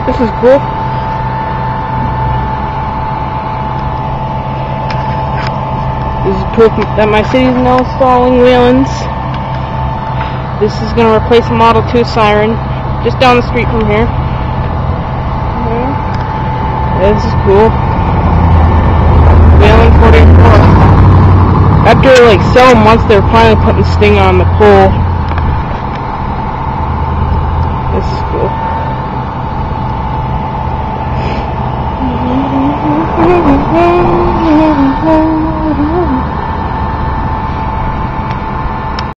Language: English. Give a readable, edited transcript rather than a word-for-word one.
This is cool. This is proof that my city's now installing Whelens. This is going to replace a Model 2 Siren, just down the street from here. This is cool. Whelen 44. After like 7 months, they're finally putting Sting on the pole. This is cool.